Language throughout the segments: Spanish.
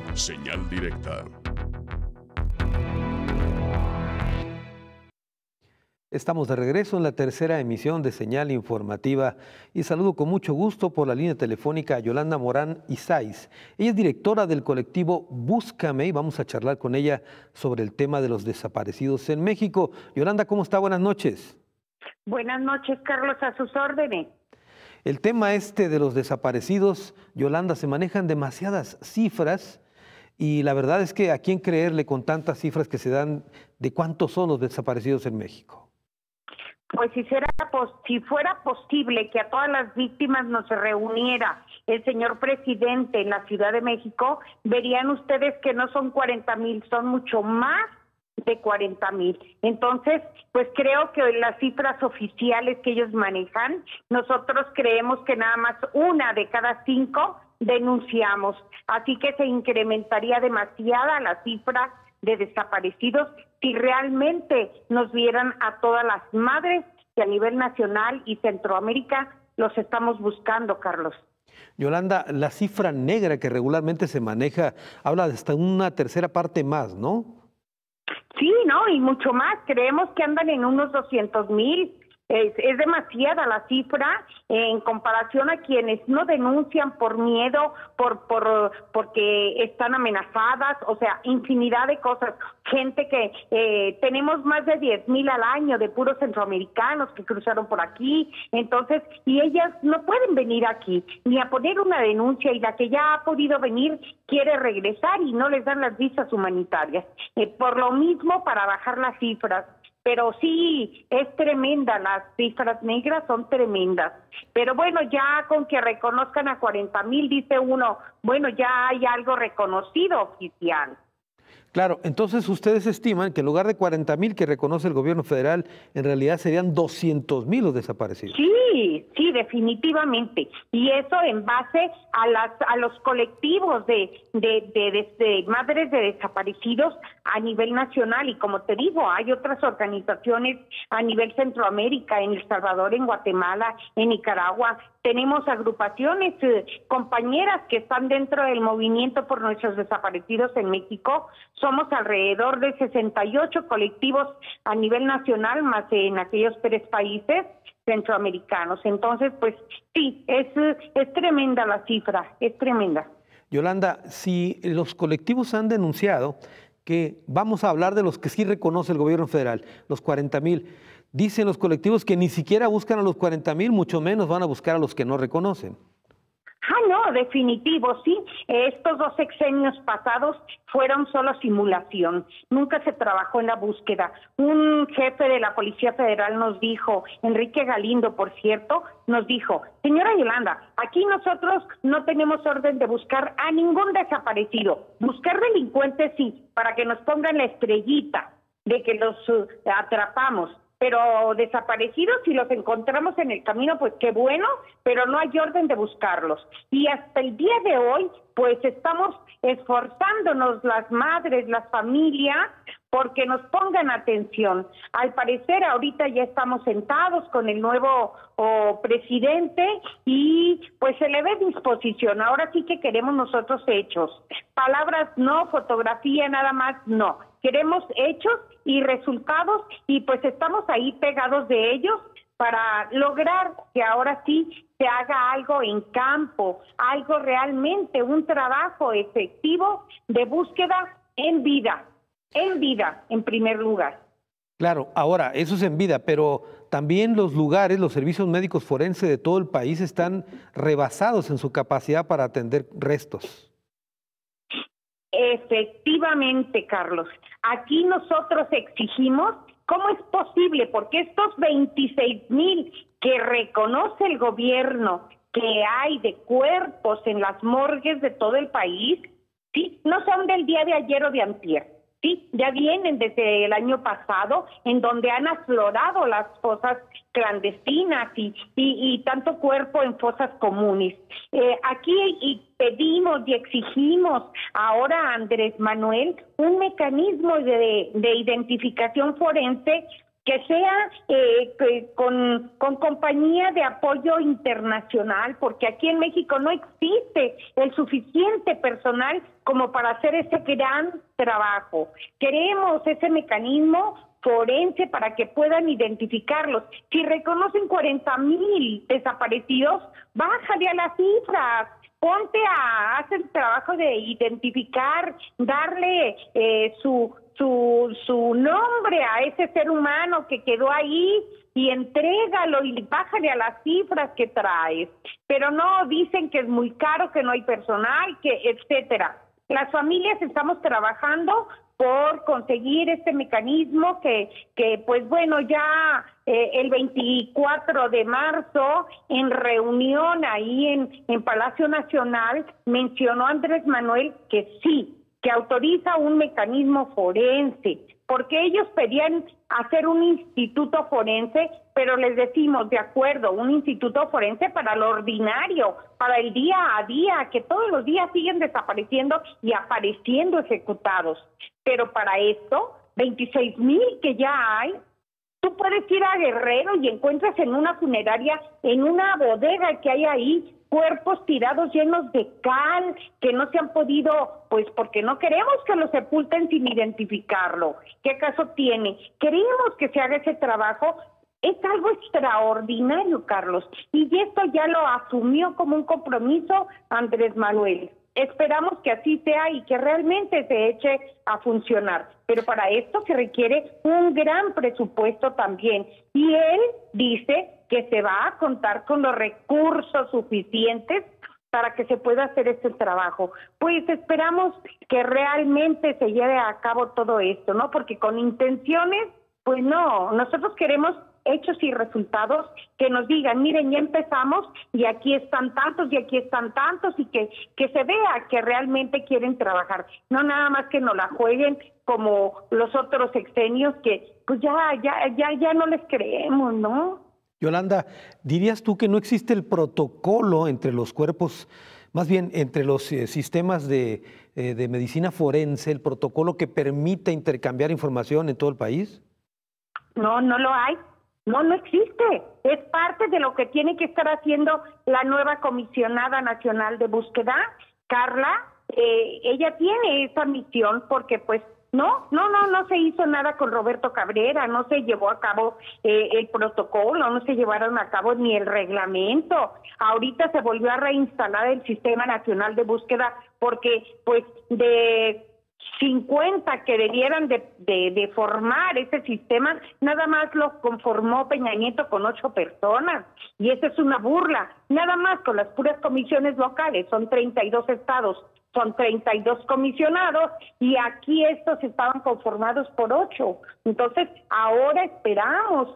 Señal directa. Estamos de regreso en la tercera emisión de Señal Informativa y saludo con mucho gusto por la línea telefónica a Yolanda Morán Isais. Ella es directora del colectivo Búscame y vamos a charlar con ella sobre el tema de los desaparecidos en México. Yolanda, ¿cómo está? Buenas noches. Buenas noches, Carlos, a sus órdenes. El tema de los desaparecidos, Yolanda, se manejan demasiadas cifras y la verdad es que ¿a quién creerle con tantas cifras que se dan de cuántos son los desaparecidos en México? Pues si fuera posible que a todas las víctimas nos reuniera el señor presidente en la Ciudad de México, verían ustedes que no son 40,000, son mucho más de 40,000. Entonces, pues creo que las cifras oficiales que ellos manejan, nosotros creemos que nada más 1 de cada 5 denunciamos. Así que se incrementaría demasiada la cifra de desaparecidos si realmente nos vieran a todas las madres que a nivel nacional y Centroamérica los estamos buscando, Carlos. Yolanda, la cifra negra que regularmente se maneja habla de hasta una tercera parte más, ¿no? Sí, no, y mucho más. Creemos que andan en unos 200,000. Es demasiada la cifra en comparación a quienes no denuncian por miedo, porque están amenazadas, o sea, infinidad de cosas. Gente que tenemos más de 10,000 al año de puros centroamericanos que cruzaron por aquí, entonces, y ellas no pueden venir aquí ni a poner una denuncia, y la que ya ha podido venir quiere regresar y no les dan las visas humanitarias. Por lo mismo, para bajar las cifras. Pero sí, es tremenda, las cifras negras son tremendas. Pero bueno, ya con que reconozcan a 40,000, dice uno, bueno, ya hay algo reconocido oficial. Claro, entonces ustedes estiman que en lugar de 40,000 que reconoce el gobierno federal, en realidad serían 200,000 los desaparecidos. Sí, sí, definitivamente. Y eso en base a los colectivos de madres de desaparecidos a nivel nacional. Y como te digo, hay otras organizaciones a nivel Centroamérica, en El Salvador, en Guatemala, en Nicaragua. Tenemos agrupaciones, compañeras que están dentro del movimiento por nuestros desaparecidos en México. Somos alrededor de 68 colectivos a nivel nacional, más en aquellos 3 países centroamericanos. Entonces, pues sí, es tremenda la cifra, es tremenda. Yolanda, si los colectivos han denunciado que vamos a hablar de los que sí reconoce el gobierno federal, los 40,000, dicen los colectivos que ni siquiera buscan a los 40,000, mucho menos van a buscar a los que no reconocen. No, definitivo, sí. Estos 2 sexenios pasados fueron solo simulación. Nunca se trabajó en la búsqueda. Un jefe de la Policía Federal nos dijo, Enrique Galindo, por cierto, nos dijo, señora Yolanda, aquí nosotros no tenemos orden de buscar a ningún desaparecido. Buscar delincuentes sí, para que nos pongan la estrellita de que los atrapamos. Pero desaparecidos, si los encontramos en el camino, pues qué bueno, pero no hay orden de buscarlos. Y hasta el día de hoy, pues estamos esforzándonos las madres, las familias, porque nos pongan atención. Al parecer, ahorita ya estamos sentados con el nuevo presidente y pues se le ve disposición. Ahora sí que queremos nosotros hechos. Palabras no, fotografía nada más no. Queremos hechos y resultados y pues estamos ahí pegados de ellos para lograr que ahora sí se haga algo en campo, algo realmente, un trabajo efectivo de búsqueda en vida, en primer lugar. Claro, ahora, eso es en vida, pero también los lugares, los servicios médicos forenses de todo el país están rebasados en su capacidad para atender restos. Efectivamente, Carlos. Aquí nosotros exigimos, ¿cómo es posible? Porque estos 26,000 que reconoce el gobierno que hay de cuerpos en las morgues de todo el país, ¿sí? No son del día de ayer o de antier. Sí, ya vienen desde el año pasado, en donde han aflorado las fosas clandestinas y tanto cuerpo en fosas comunes. Aquí pedimos y exigimos ahora a Andrés Manuel un mecanismo de identificación forense que sea con compañía de apoyo internacional, porque aquí en México no existe el suficiente personal como para hacer ese gran trabajo. Queremos ese mecanismo forense para que puedan identificarlos. Si reconocen 40,000 desaparecidos, bájale a las cifras. Ponte a hacer el trabajo de identificar, darle su nombre a ese ser humano que quedó ahí y entrégalo y bájale a las cifras que traes. Pero no, dicen que es muy caro, que no hay personal, que etcétera. Las familias estamos trabajando por conseguir este mecanismo que pues bueno, ya el 24 de marzo, en reunión ahí en Palacio Nacional, mencionó Andrés Manuel que sí, que autoriza un mecanismo forense, porque ellos pedían hacer un instituto forense, pero les decimos, de acuerdo, un instituto forense para lo ordinario, para el día a día, que todos los días siguen desapareciendo y apareciendo ejecutados. Pero para esto, 26,000 que ya hay, tú puedes ir a Guerrero y encuentras en una funeraria, en una bodega que hay ahí, cuerpos tirados llenos de cal, que no se han podido, pues porque no queremos que lo sepulten sin identificarlo. ¿Qué caso tiene? Queremos que se haga ese trabajo. Es algo extraordinario, Carlos, y esto ya lo asumió como un compromiso Andrés Manuel. Esperamos que así sea y que realmente se eche a funcionar, pero para esto se requiere un gran presupuesto también, y él dice que se va a contar con los recursos suficientes para que se pueda hacer este trabajo. Pues esperamos que realmente se lleve a cabo todo esto, ¿no? Porque con intenciones, pues no, nosotros queremos hechos y resultados que nos digan, miren, ya empezamos y aquí están tantos y aquí están tantos, y que se vea que realmente quieren trabajar, no nada más que nos la jueguen como los otros sexenios que pues ya no les creemos, ¿no? Yolanda, ¿dirías tú que no existe el protocolo entre los cuerpos, más bien entre los sistemas de medicina forense, el protocolo que permite intercambiar información en todo el país? No, no lo hay. No existe. Es parte de lo que tiene que estar haciendo la nueva comisionada nacional de búsqueda, Carla. Ella tiene esa misión porque pues no se hizo nada con Roberto Cabrera, no se llevó a cabo el protocolo, no se llevaron a cabo ni el reglamento. Ahorita se volvió a reinstalar el Sistema Nacional de Búsqueda porque pues de 50 que debieran de formar ese sistema, nada más lo conformó Peña Nieto con 8 personas, y esa es una burla. Nada más con las puras comisiones locales, son 32 estados, son 32 comisionados, y aquí estos estaban conformados por 8. Entonces, ahora esperamos,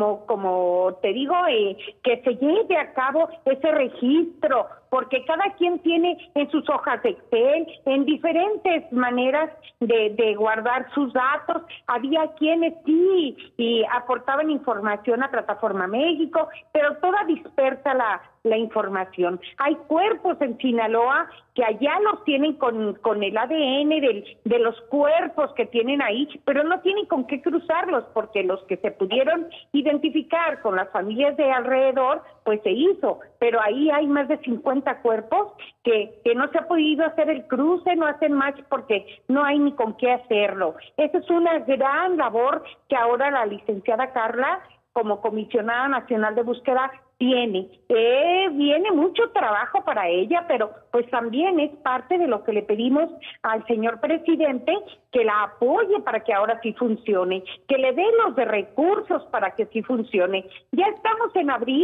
como te digo, que se lleve a cabo ese registro, porque cada quien tiene en sus hojas de Excel, en diferentes maneras de guardar sus datos. Había quienes sí y aportaban información a Plataforma México, pero toda dispersa la información. Hay cuerpos en Sinaloa que allá los tienen con el ADN de los cuerpos que tienen ahí, pero no tienen con qué cruzarlos, porque los que se pudieron identificar con las familias de alrededor, pues se hizo, pero ahí hay más de 50 cuerpos que no se ha podido hacer el cruce, no hacen match porque no hay ni con qué hacerlo. Esa es una gran labor que ahora la licenciada Carla, como comisionada nacional de búsqueda, tiene. Viene mucho trabajo para ella, pero pues también es parte de lo que le pedimos al señor presidente, que la apoye para que ahora sí funcione, que le dé los recursos para que sí funcione. Ya estamos en abril,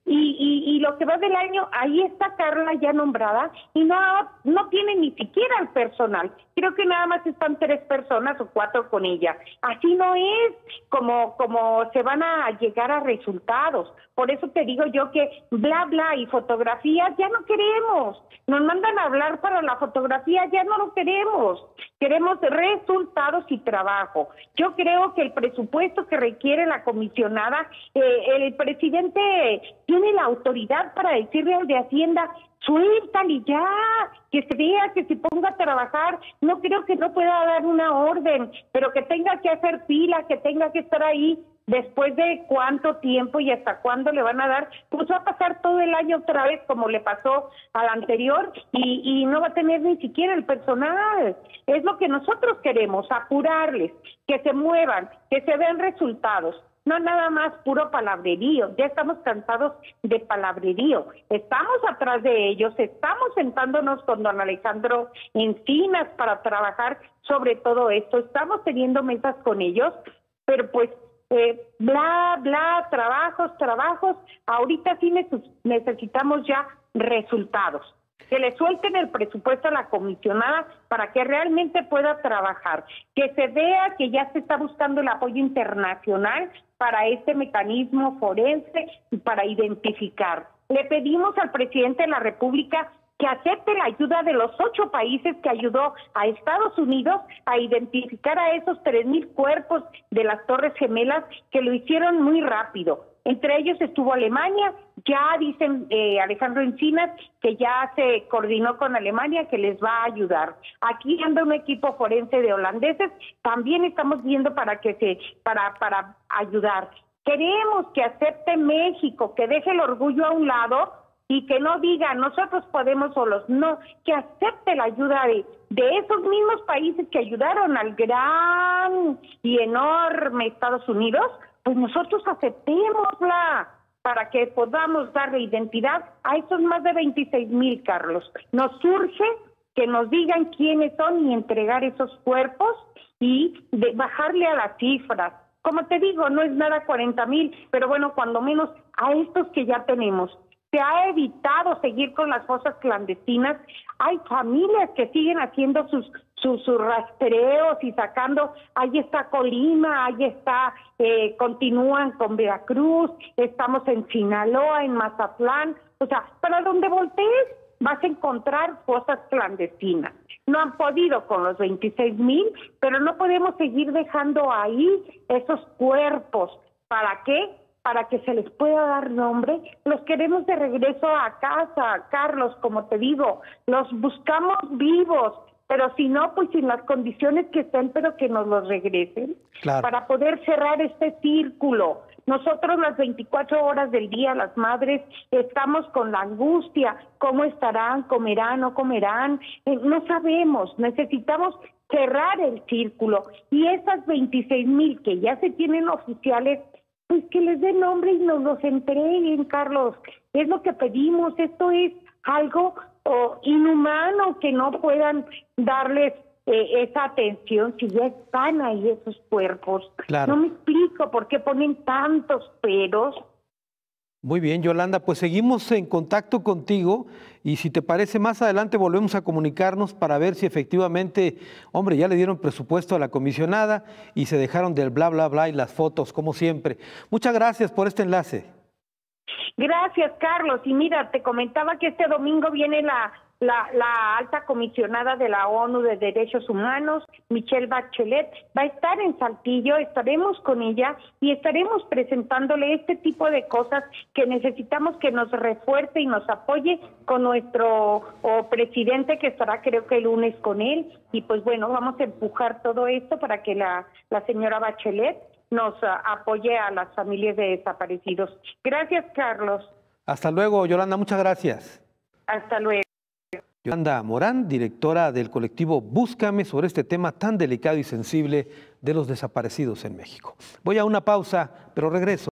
y lo que va del año, ahí está Carla ya nombrada, y no tiene ni siquiera el personal. Creo que nada más están 3 personas o 4 con ella. Así no es como se van a llegar a resultados. Por eso te digo yo que bla bla y fotografías ya no queremos. Nos mandan a hablar para la fotografía, ya no lo queremos. Queremos resultados y trabajo. Yo creo que el presupuesto que requiere la comisionada, el presidente tiene la autoridad para decirle al de Hacienda, suéltale ya, que se vea, que se ponga a trabajar. No creo que no pueda dar una orden, pero que tenga que hacer fila, que tenga que estar ahí. Después de cuánto tiempo y hasta cuándo le van a dar, pues va a pasar todo el año otra vez como le pasó al anterior y no va a tener ni siquiera el personal. Es lo que nosotros queremos, apurarles, que se muevan, que se vean resultados. No nada más puro palabrerío, ya estamos cansados de palabrerío. Estamos atrás de ellos, estamos sentándonos con don Alejandro Encinas para trabajar sobre todo esto, estamos teniendo mesas con ellos, pero pues bla, bla, trabajos, ahorita sí necesitamos ya resultados. Que le suelten el presupuesto a la comisionada para que realmente pueda trabajar, que se vea que ya se está buscando el apoyo internacional para este mecanismo forense y para identificar. Le pedimos al presidente de la República que acepte la ayuda de los 8 países que ayudó a Estados Unidos a identificar a esos 3,000 cuerpos de las Torres Gemelas, que lo hicieron muy rápido. Entre ellos estuvo Alemania, ya dicen Alejandro Encinas que ya se coordinó con Alemania, que les va a ayudar. Aquí anda un equipo forense de holandeses, también estamos viendo para ayudar. Queremos que acepte México, que deje el orgullo a un lado y que no diga nosotros podemos solos, no, que acepte la ayuda de esos mismos países que ayudaron al gran y enorme Estados Unidos, pues nosotros aceptémosla para que podamos darle identidad a esos más de 26,000, Carlos. Nos urge que nos digan quiénes son y entregar esos cuerpos y bajarle a las cifras. Como te digo, no es nada 40,000, pero bueno, cuando menos a estos que ya tenemos. Se ha evitado seguir con las fosas clandestinas. Hay familias que siguen haciendo sus rastreos y sacando, ahí está Colima, ahí está, continúan con Veracruz, estamos en Sinaloa, en Mazatlán. O sea, para donde voltees vas a encontrar fosas clandestinas. No han podido con los 26,000, pero no podemos seguir dejando ahí esos cuerpos. ¿Para qué? Para que se les pueda dar nombre. Los queremos de regreso a casa, Carlos, como te digo, los buscamos vivos, pero si no, pues en las condiciones que estén, pero que nos los regresen, claro, para poder cerrar este círculo. Nosotros las 24 horas del día, las madres, estamos con la angustia, ¿cómo estarán? ¿Comerán? ¿No comerán? No sabemos, necesitamos cerrar el círculo, y esas 26,000 que ya se tienen oficiales, pues que les den nombre y nos los entreguen, Carlos. Es lo que pedimos. Esto es algo inhumano, que no puedan darles esa atención si ya están ahí esos cuerpos. Claro. No me explico por qué ponen tantos peros. Muy bien, Yolanda, pues seguimos en contacto contigo y si te parece más adelante volvemos a comunicarnos para ver si efectivamente, hombre, ya le dieron presupuesto a la comisionada y se dejaron del bla, bla, bla y las fotos, como siempre. Muchas gracias por este enlace. Gracias, Carlos. Y mira, te comentaba que este domingo viene la alta comisionada de la ONU de Derechos Humanos, Michelle Bachelet, va a estar en Saltillo, estaremos con ella y estaremos presentándole este tipo de cosas que necesitamos que nos refuerce y nos apoye con nuestro presidente, que estará creo que el lunes con él, y pues bueno, vamos a empujar todo esto para que la señora Bachelet nos apoye a las familias de desaparecidos. Gracias, Carlos. Hasta luego, Yolanda, muchas gracias. Hasta luego. Yolanda Morán, directora del colectivo Búscame, sobre este tema tan delicado y sensible de los desaparecidos en México. Voy a una pausa, pero regreso.